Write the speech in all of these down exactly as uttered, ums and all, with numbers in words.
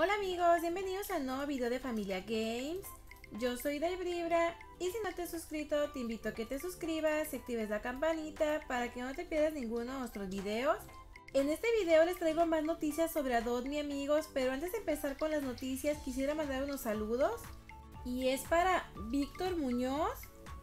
Hola amigos, bienvenidos a un nuevo video de Familia Games. Yo soy Delbribra y si no te has suscrito te invito a que te suscribas y actives la campanita para que no te pierdas ninguno de nuestros videos. En este video les traigo más noticias sobre Adopt.me amigos, pero antes de empezar con las noticias quisiera mandar unos saludos. Y es para Víctor Muñoz,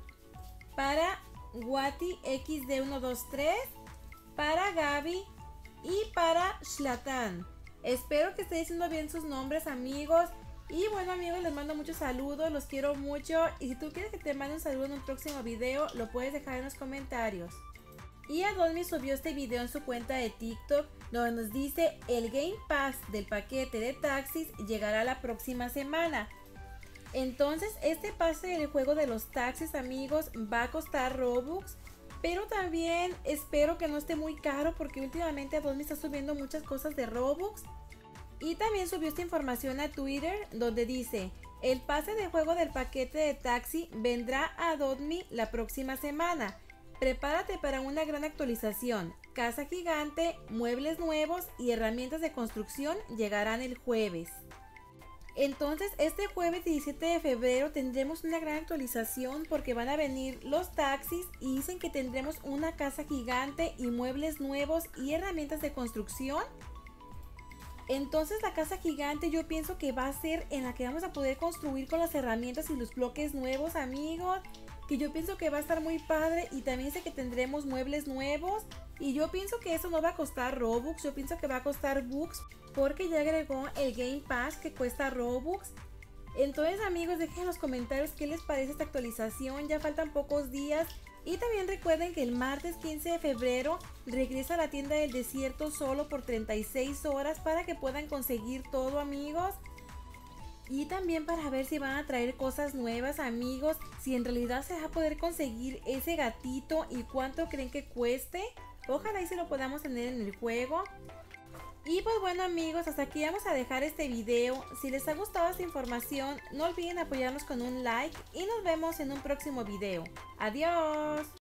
para Guati X D uno dos tres, para Gaby y para Shlatan. Espero que esté diciendo bien sus nombres amigos. Y bueno amigos, les mando muchos saludos, los quiero mucho. Y si tú quieres que te mande un saludo en un próximo video, lo puedes dejar en los comentarios. Y Adopt.me subió este video en su cuenta de TikTok, donde nos dice: el Game Pass del paquete de taxis llegará la próxima semana. Entonces este pase del juego de los taxis amigos va a costar Robux, pero también espero que no esté muy caro porque últimamente Adopt.me está subiendo muchas cosas de Robux. Y también subió esta información a Twitter donde dice: el pase de juego del paquete de taxi vendrá a Adopt.me la próxima semana. Prepárate para una gran actualización. Casa gigante, muebles nuevos y herramientas de construcción llegarán el jueves. Entonces este jueves diecisiete de febrero tendremos una gran actualización porque van a venir los taxis y dicen que tendremos una casa gigante y muebles nuevos y herramientas de construcción. Entonces la casa gigante yo pienso que va a ser en la que vamos a poder construir con las herramientas y los bloques nuevos amigos, que yo pienso que va a estar muy padre. Y también sé que tendremos muebles nuevos y yo pienso que eso no va a costar Robux, yo pienso que va a costar Bucks porque ya agregó el Game Pass que cuesta Robux. Entonces amigos, dejen en los comentarios qué les parece esta actualización, ya faltan pocos días. Y también recuerden que el martes quince de febrero regresa a la tienda del desierto solo por treinta y seis horas para que puedan conseguir todo amigos. Y también para ver si van a traer cosas nuevas amigos, si en realidad se va a poder conseguir ese gatito y cuánto creen que cueste. Ojalá y se lo podamos tener en el juego. Y pues bueno amigos, hasta aquí vamos a dejar este video. Si les ha gustado esta información, no olviden apoyarnos con un like y nos vemos en un próximo video. ¡Adiós!